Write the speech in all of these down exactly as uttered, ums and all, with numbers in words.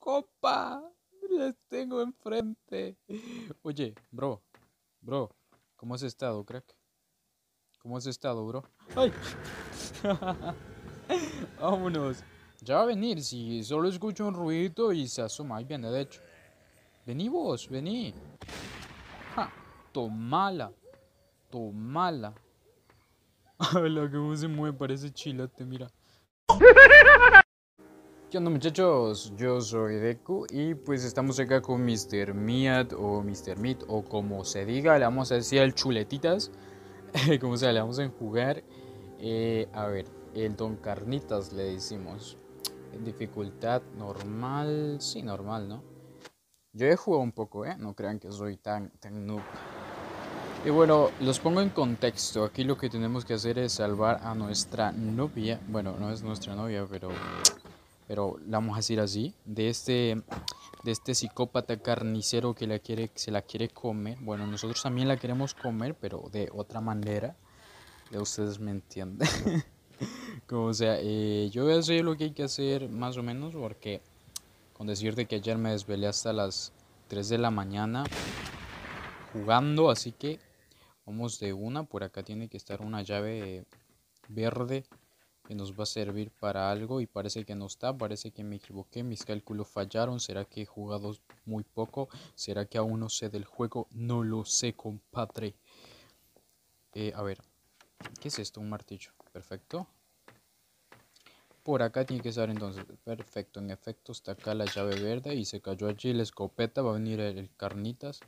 Copa, les tengo enfrente. Oye, bro, bro, ¿cómo has estado, crack? ¿Cómo has estado, bro? ¡Ay! Vámonos. Ya va a venir, si solo escucho un ruido y se asoma, ahí viene, de hecho. Vení vos, vení. Ja, tomala, tomala. Habla, cómo se mueve, parece chilate, mira. ¿Qué onda, muchachos? Yo soy Deku y pues estamos acá con mister Miat o mister Meat o como se diga, le vamos a decir al chuletitas, como sea, le vamos a jugar, eh, a ver, el Don Carnitas le decimos, dificultad normal, sí, normal, ¿no? Yo he jugado un poco, ¿eh? No crean que soy tan, tan noob. Y bueno, los pongo en contexto, aquí lo que tenemos que hacer es salvar a nuestra novia, bueno, no es nuestra novia, pero... pero la vamos a decir así, de este, de este psicópata carnicero que la quiere, se la quiere comer. Bueno, nosotros también la queremos comer, pero de otra manera. Ya ustedes me entienden. Como sea, eh, yo voy a hacer lo que hay que hacer más o menos, porque con decirte que ayer me desvelé hasta las tres de la mañana jugando, así que vamos de una. Por acá tiene que estar una llave verde que nos va a servir para algo y parece que no está, parece que me equivoqué, mis cálculos fallaron, será que he jugado muy poco, será que aún no sé del juego, no lo sé, compadre. Eh, a ver, ¿qué es esto? Un martillo, perfecto. Por acá tiene que estar entonces, perfecto, en efecto está acá la llave verde y se cayó allí la escopeta, va a venir el, el Carnitas.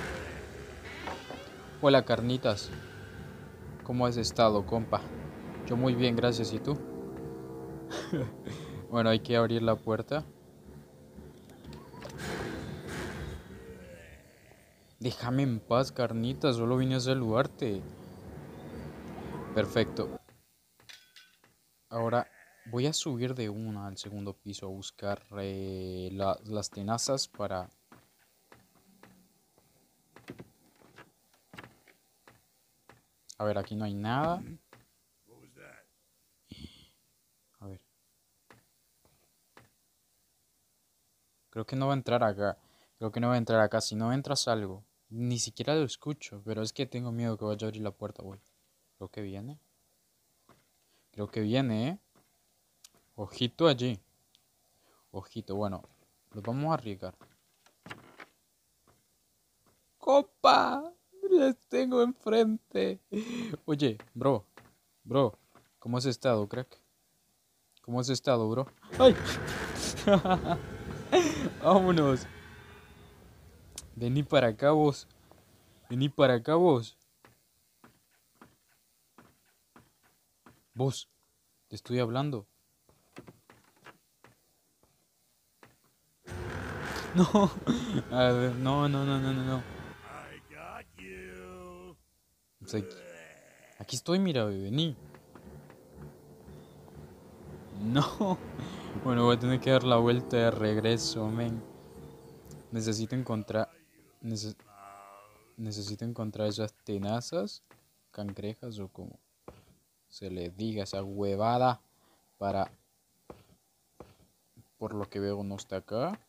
Hola Carnitas, ¿cómo has estado, compa? Yo muy bien, gracias, ¿y tú? Bueno, hay que abrir la puerta. Déjame en paz, Carnita, solo vine a saludarte. Perfecto. Ahora voy a subir de una al segundo piso a buscar eh, la- las tenazas para... A ver, aquí no hay nada. A ver. Creo que no va a entrar acá. Creo que no va a entrar acá. Si no entras algo. Ni siquiera lo escucho. Pero es que tengo miedo que vaya a abrir la puerta, güey. Creo que viene. Creo que viene, ¿eh? Ojito allí. Ojito. Bueno, los vamos a arriesgar. Copa, les tengo enfrente. Oye, bro, bro, ¿cómo has estado, crack? ¿Cómo has estado, bro? ¡Ay! Vámonos. Vení para acá vos. Vení para acá vos. Vos, te estoy hablando. No, a ver, no, no, no, no, no, no. Pues aquí, aquí estoy, mira, vení. No. Bueno, voy a tener que dar la vuelta de regreso, men. Necesito encontrar... neces- necesito encontrar esas tenazas, cangrejas o como se le diga, esa huevada para... Por lo que veo no está acá.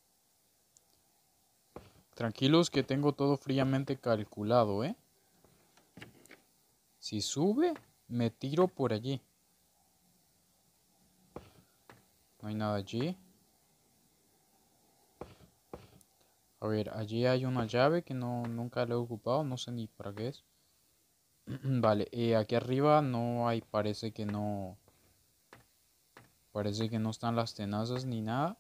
Tranquilos que tengo todo fríamente calculado, ¿eh? Si sube, me tiro por allí. No hay nada allí. A ver, allí hay una llave que no, nunca la he ocupado, no sé ni para qué es. Vale, eh, aquí arriba no hay, parece que no... Parece que no están las tenazas ni nada.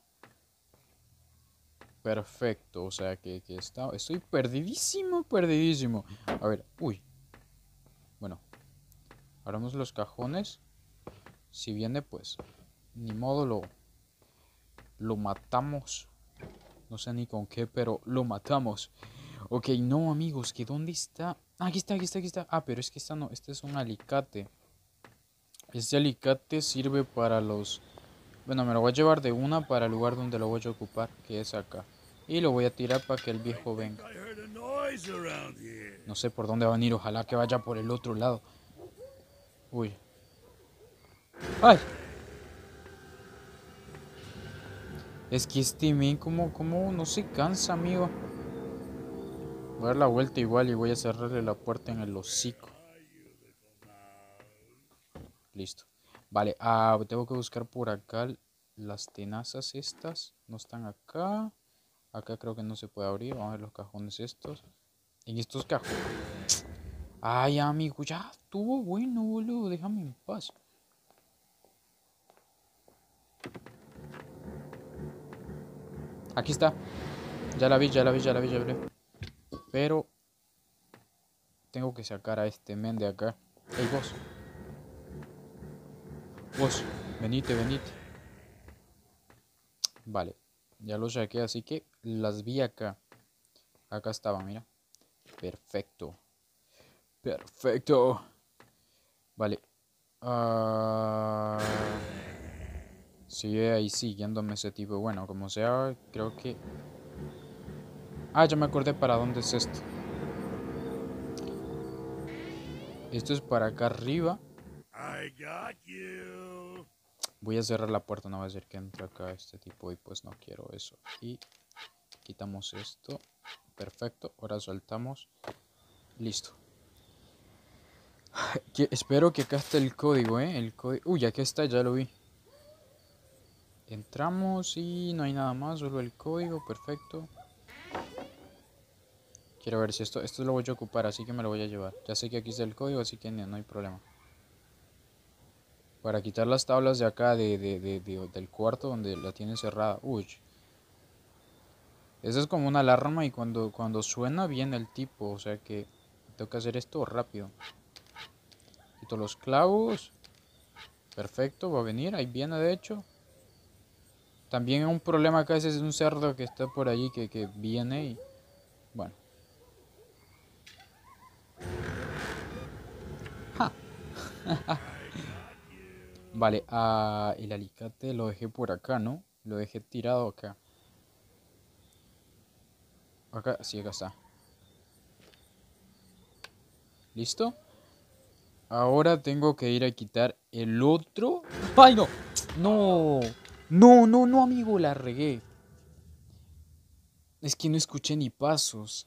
Perfecto, o sea que, que está, estoy perdidísimo, perdidísimo. A ver, uy. Bueno, abramos los cajones. Si viene, pues, ni modo, lo, lo matamos. No sé ni con qué, pero lo matamos. Ok, no, amigos, ¿que dónde está? Ah, aquí está, aquí está, aquí está. Ah, pero es que esta no, este es un alicate. Este alicate sirve para los... Bueno, me lo voy a llevar de una para el lugar donde lo voy a ocupar, que es acá. Y lo voy a tirar para que el viejo venga. No sé por dónde va a venir, ojalá que vaya por el otro lado. Uy. ¡Ay! Es que este men como, como no se cansa, amigo. Voy a dar la vuelta igual y voy a cerrarle la puerta en el hocico. Listo. Vale, ah, tengo que buscar por acá las tenazas estas. No están acá. Acá creo que no se puede abrir. Vamos a ver los cajones estos. En estos cajones. Ay, amigo, ya estuvo bueno, boludo. Déjame en paz. Aquí está. Ya la vi, ya la vi, ya la vi, ya la vi. Pero tengo que sacar a este men de acá. Ey, vos. Vos. Venite, venite. Vale. Ya lo saqué, así que las vi acá. Acá estaban, mira. Perfecto. Perfecto. Vale. Uh... Sigue ahí siguiéndome ese tipo. Bueno, como sea, creo que... Ah, ya me acordé para dónde es esto. Esto es para acá arriba. I got you. Voy a cerrar la puerta, no va a ser que entre acá este tipo y pues no quiero eso. Y quitamos esto. Perfecto, ahora soltamos. Listo. Que, espero que acá esté el código, ¿eh? El código... Uy, aquí está, ya lo vi. Entramos y no hay nada más, solo el código, perfecto. Quiero ver si esto, esto lo voy a ocupar, así que me lo voy a llevar. Ya sé que aquí está el código, así que no, no hay problema. Para quitar las tablas de acá de, de, de, de, del cuarto donde la tiene cerrada. Uy. Esa es como una alarma y cuando, cuando suena viene el tipo. O sea que tengo que hacer esto rápido. Quito los clavos. Perfecto, va a venir. Ahí viene de hecho. También un problema acá es un cerdo que está por allí que, que viene y... Bueno. Ja. Vale, ah, el alicate lo dejé por acá, ¿no? Lo dejé tirado acá. Acá, sí, acá está. ¿Listo? Ahora tengo que ir a quitar el otro. ¡Ay, no! No. No, no, no, amigo, la regué. Es que no escuché ni pasos.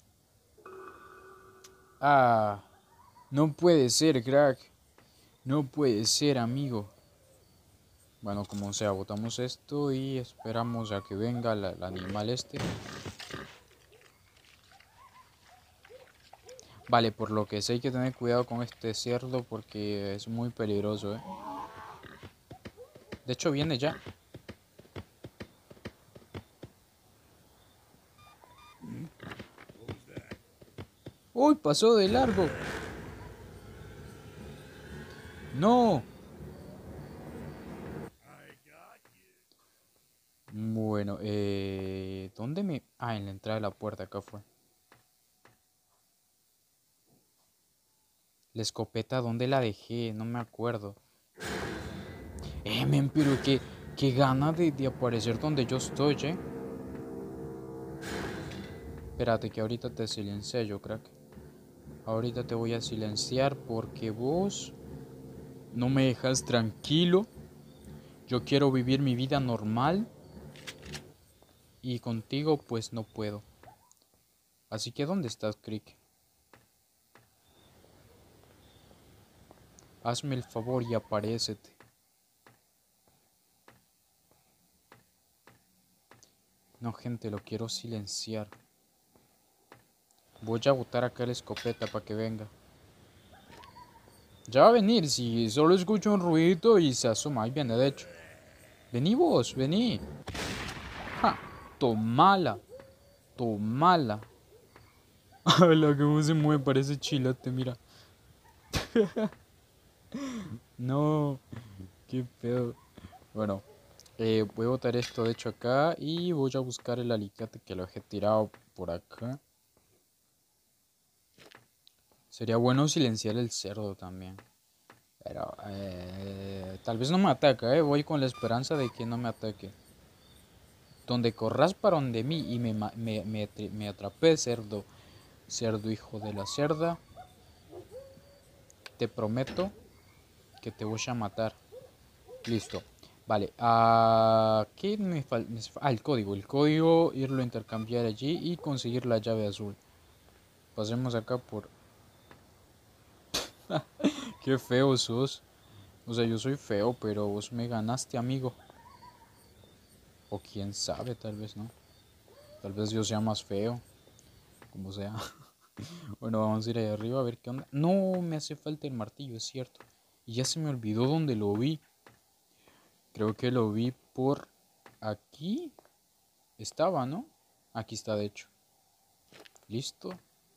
Ah, no puede ser, crack. No puede ser, amigo. Bueno, como sea, botamos esto y esperamos a que venga la, el animal este. Vale, por lo que sé hay que tener cuidado con este cerdo porque es muy peligroso, ¿eh? De hecho, viene ya. ¡Uy, pasó de largo! ¡No! Bueno, eh... ¿dónde me...? Ah, en la entrada de la puerta, acá fue. La escopeta, ¿dónde la dejé? No me acuerdo. Eh, men, pero qué, qué gana de, de aparecer donde yo estoy, ¿eh? Espérate, que ahorita te silencié yo, crack. Ahorita te voy a silenciar porque vos no me dejas tranquilo. Yo quiero vivir mi vida normal. Y contigo, pues no puedo. Así que, ¿dónde estás, Crick? Hazme el favor y aparécete. No, gente, lo quiero silenciar. Voy a botar acá la escopeta para que venga. Ya va a venir, si solo escucho un ruido y se asoma. Ahí viene, de hecho. Vení vos, vení. Ja, tomala. Tomala. La que se mueve parece chilate, mira. No, qué pedo. Bueno, eh, voy a botar esto de hecho acá y voy a buscar el alicate que lo dejé tirado por acá. Sería bueno silenciar el cerdo también. Pero eh, tal vez no me ataca, eh. Voy con la esperanza de que no me ataque. Donde corras para donde mí y me, me, me, me atrapé, cerdo. Cerdo hijo de la cerda. Te prometo que te voy a matar. Listo. Vale, ah, ¿qué me falta? Ah, el código. El código, irlo a intercambiar allí y conseguir la llave azul. Pasemos acá por... Qué feo sos. O sea, yo soy feo, pero vos me ganaste, amigo. O quién sabe, tal vez no. Tal vez yo sea más feo. Como sea. Bueno, vamos a ir ahí arriba a ver qué onda. No, me hace falta el martillo, es cierto. Y ya se me olvidó dónde lo vi. Creo que lo vi por aquí. Estaba, ¿no? Aquí está, de hecho. Listo.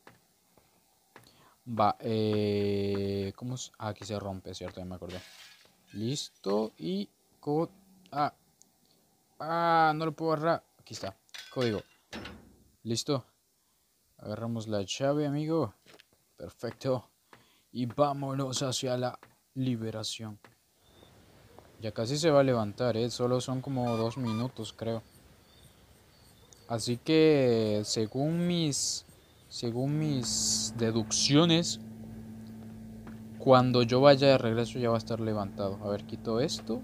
Va, eh... ¿Cómo es? Ah, aquí se rompe, cierto, ya me acordé. Listo y... Co ah, ah, no lo puedo agarrar. Aquí está, código. Listo. Agarramos la llave, amigo. Perfecto. Y vámonos hacia la liberación. Ya casi se va a levantar, ¿eh? Solo son como dos minutos, creo. Así que, según mis... Según mis deducciones, cuando yo vaya de regreso ya va a estar levantado. A ver, quito esto.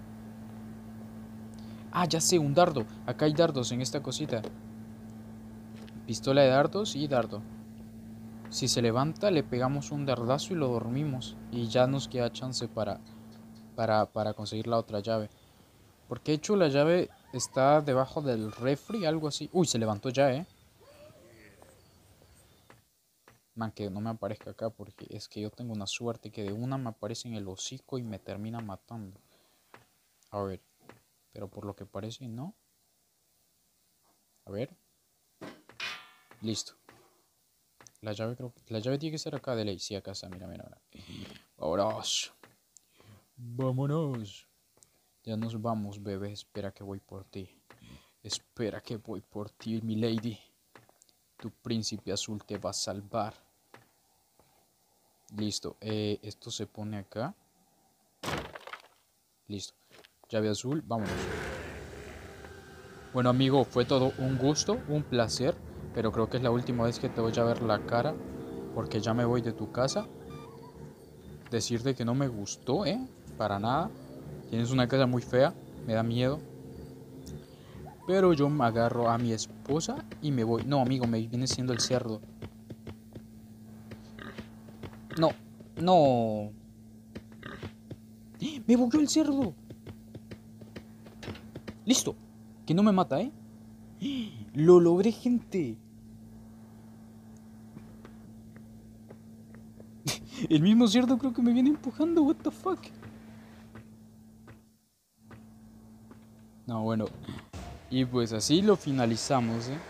Ah, ya sé, un dardo. Acá hay dardos en esta cosita. Pistola de dardos y dardo. Si se levanta, le pegamos un dardazo y lo dormimos. Y ya nos queda chance para, para, para conseguir la otra llave. Porque de hecho la llave está debajo del refri, algo así. Uy, se levantó ya, eh. Man, que no me aparezca acá porque es que yo tengo una suerte que de una me aparece en el hocico y me termina matando. A ver, pero por lo que parece no. A ver. Listo. La llave creo que... La llave tiene que ser acá de ley. Sí, acá está, mira, mira, mira. Vámonos. Vámonos. Ya nos vamos, bebé. Espera que voy por ti. Espera que voy por ti, mi lady. Tu príncipe azul te va a salvar. Listo. Eh, esto se pone acá. Listo. Llave azul, vámonos. Bueno, amigo, fue todo un gusto, un placer. Pero creo que es la última vez que te voy a ver la cara. Porque ya me voy de tu casa. Decirte que no me gustó, ¿eh? Para nada. Tienes una casa muy fea. Me da miedo. Pero yo me agarro a mi esposa y me voy. No, amigo, me viene siendo el cerdo. No, no. Me bugueó el cerdo. Listo. Que no me mata, ¿eh? Lo logré, gente. El mismo cerdo creo que me viene empujando. What the fuck. No, bueno. Y pues así lo finalizamos, ¿eh?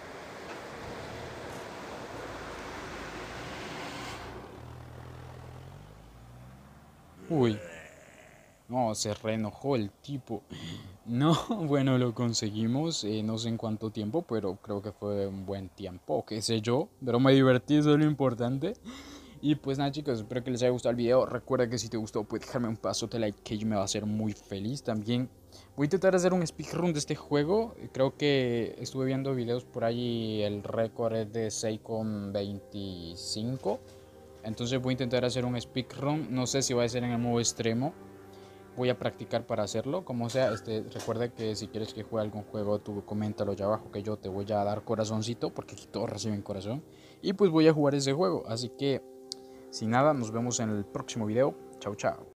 Uy. No, se reenojó el tipo. No, bueno, lo conseguimos. Eh, no sé en cuánto tiempo, pero creo que fue un buen tiempo, qué sé yo. Pero me divertí, eso es lo importante. Y pues nada, chicos, espero que les haya gustado el video. Recuerda que si te gustó, puedes dejarme un paso de like, que yo me va a hacer muy feliz. También voy a intentar hacer un speedrun de este juego. Creo que estuve viendo videos por ahí. El récord es de seis coma veinticinco. Entonces voy a intentar hacer un speedrun. No sé si va a ser en el modo extremo. Voy a practicar para hacerlo. Como sea, este, recuerda que si quieres que juegue algún juego, tú coméntalo allá abajo, que yo te voy a dar corazoncito, porque aquí todos reciben corazón. Y pues voy a jugar ese juego. Así que, sin nada, nos vemos en el próximo video. Chao, chao.